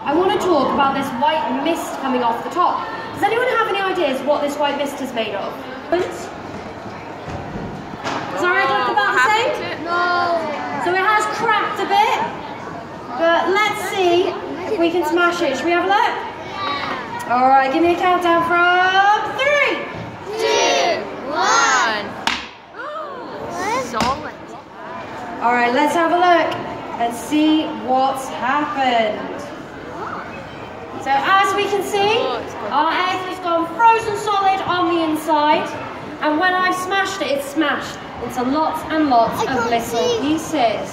I want to talk about this white mist coming off the top. Does anyone have any ideas what this white mist is made of? Sorry, look about the same? No. So it has cracked a bit, but let's see if we can smash it. Should we have a look? Yeah. All right, give me a countdown from 3, 2, 1. Solid. All right, let's have a look and see what's happened. So as we can see, our egg has gone frozen solid on the inside, and when I've smashed it, it's smashed into lots and lots of little pieces.